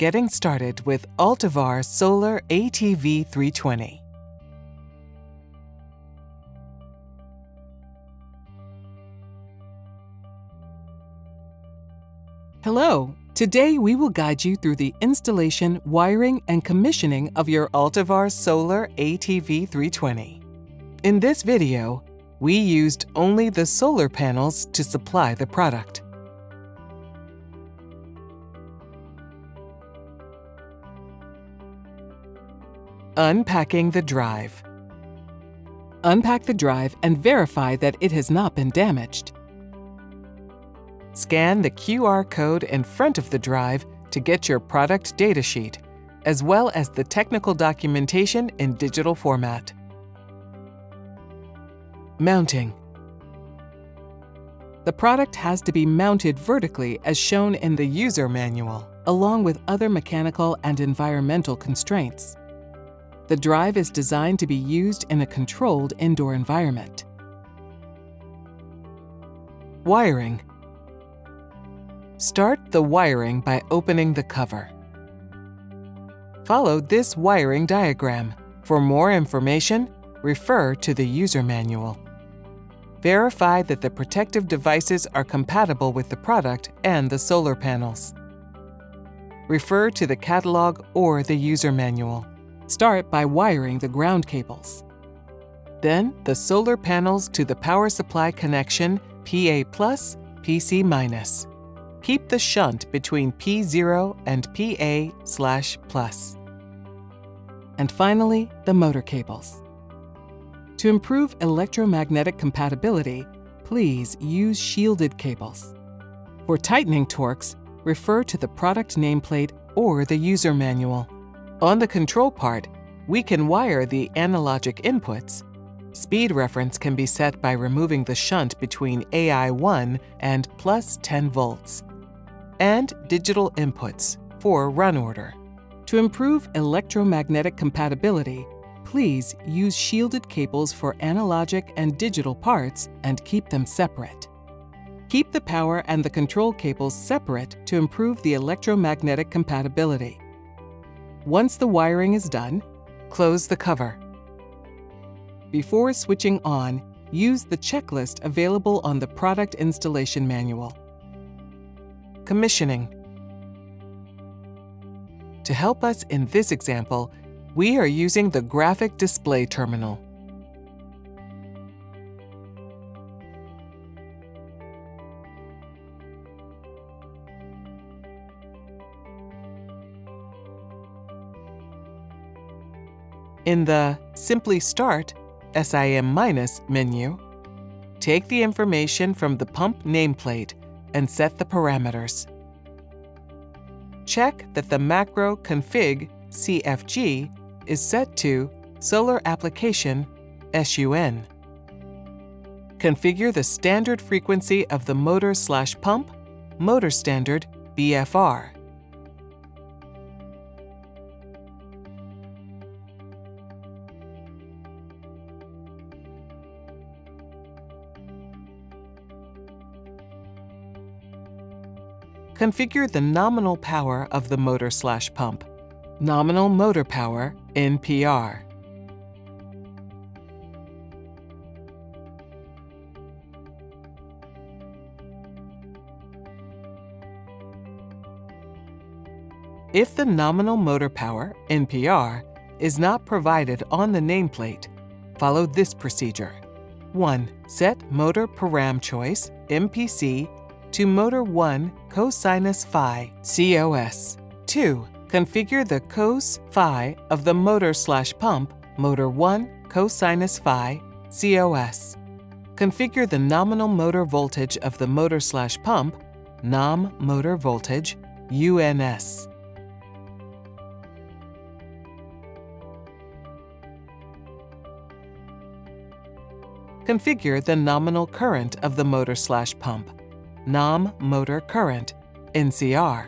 getting started with Altivar Solar ATV320. Hello! Today we will guide you through the installation, wiring, and commissioning of your Altivar Solar ATV320. In this video, we used only the solar panels to supply the product. Unpacking the drive. Unpack the drive and verify that it has not been damaged. Scan the QR code in front of the drive to get your product datasheet, as well as the technical documentation in digital format. Mounting. The product has to be mounted vertically as shown in the user manual, along with other mechanical and environmental constraints. The drive is designed to be used in a controlled indoor environment. Wiring. Start the wiring by opening the cover. Follow this wiring diagram. For more information, refer to the user manual. Verify that the protective devices are compatible with the product and the solar panels. Refer to the catalog or the user manual. Start by wiring the ground cables. Then the solar panels to the power supply connection PA+, PC-. Keep the shunt between P0 and PA/+. And finally, the motor cables. To improve electromagnetic compatibility, please use shielded cables. For tightening torques, refer to the product nameplate or the user manual. On the control part, we can wire the analogic inputs. Speed reference can be set by removing the shunt between AI1 and +10 volts. And digital inputs for run order. To improve electromagnetic compatibility, please use shielded cables for analogic and digital parts and keep them separate. Keep the power and the control cables separate to improve the electromagnetic compatibility. Once the wiring is done, close the cover. Before switching on, use the checklist available on the product installation manual. Commissioning. To help us in this example, we are using the graphic display terminal. In the Simply Start SIM- menu, take the information from the pump nameplate and set the parameters. Check that the macro config CFG is set to Solar Application SUN. Configure the standard frequency of the motor/pump, motor standard BFR. Configure the nominal power of the motor/pump, nominal motor power NPR. If the nominal motor power NPR is not provided on the nameplate, follow this procedure. 1. Set motor param choice MPC to motor 1 cosinus phi COS. 2. Configure the cos phi of the motor/pump, motor 1 cosinus phi COS. Configure the nominal motor voltage of the motor/pump, nom motor voltage UNS. Configure the nominal current of the motor/pump, nom motor current NCR.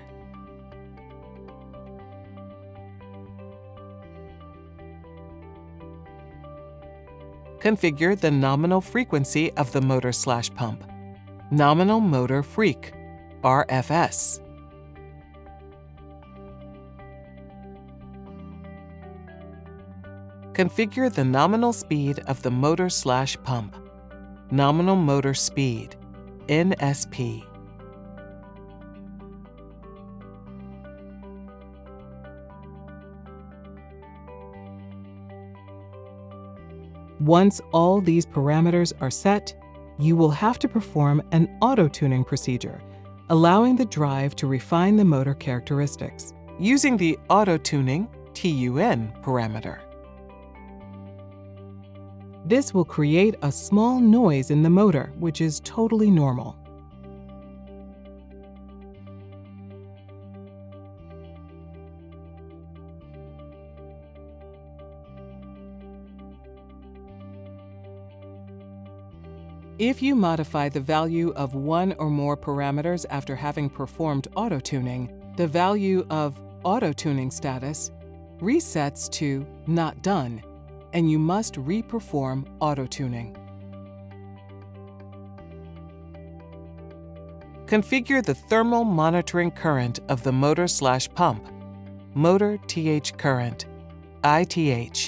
Configure the nominal frequency of the motor/pump, nominal motor freq RFS. Configure the nominal speed of the motor/pump. Nominal motor speed, NSP. Once all these parameters are set, you will have to perform an auto-tuning procedure, allowing the drive to refine the motor characteristics, using the auto-tuning TUN parameter. This will create a small noise in the motor, which is totally normal. If you modify the value of one or more parameters after having performed auto-tuning, the value of auto-tuning status resets to Not Done, and you must re-perform auto-tuning. Configure the thermal monitoring current of the motor/pump, motor TH current, ITH.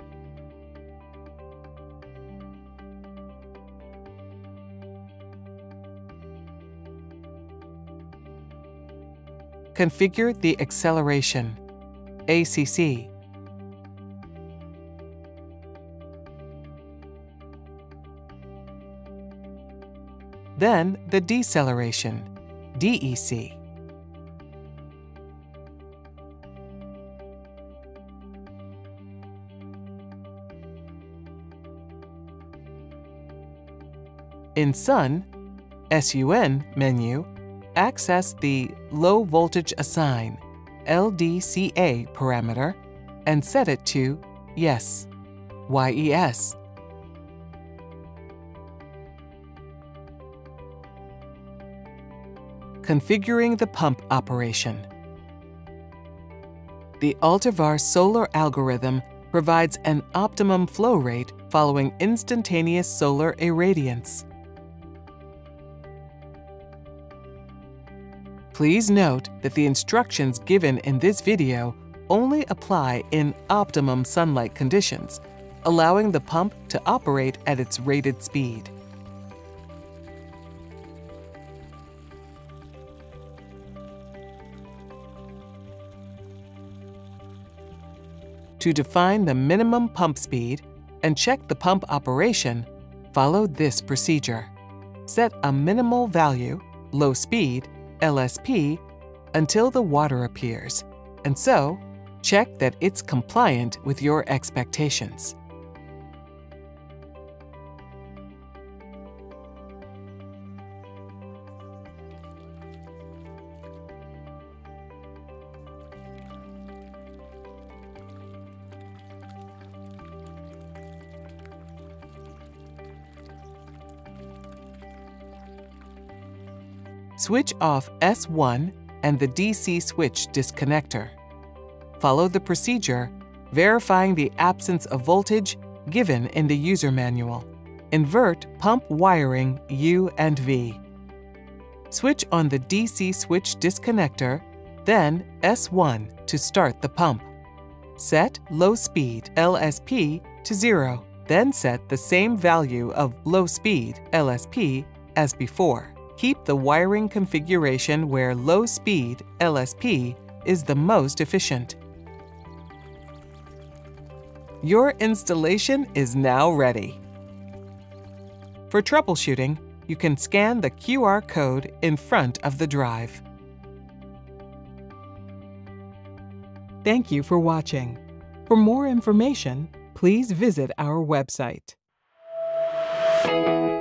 Configure the acceleration, ACC. Then the deceleration, DEC. In SUN menu, access the Low Voltage Assign, LDCA parameter, and set it to Yes, YES. Configuring the pump operation. The Altivar Solar algorithm provides an optimum flow rate following instantaneous solar irradiance. Please note that the instructions given in this video only apply in optimum sunlight conditions, allowing the pump to operate at its rated speed. To define the minimum pump speed and check the pump operation, follow this procedure. Set a minimal value, low speed, LSP, until the water appears, and so check that it's compliant with your expectations. Switch off S1 and the DC switch disconnector. Follow the procedure, verifying the absence of voltage given in the user manual. Invert pump wiring U and V. Switch on the DC switch disconnector, then S1 to start the pump. Set low speed LSP to 0, then set the same value of low speed LSP as before. Keep the wiring configuration where low speed LSP is the most efficient. Your installation is now ready. For troubleshooting, you can scan the QR code in front of the drive. Thank you for watching. For more information, please visit our website.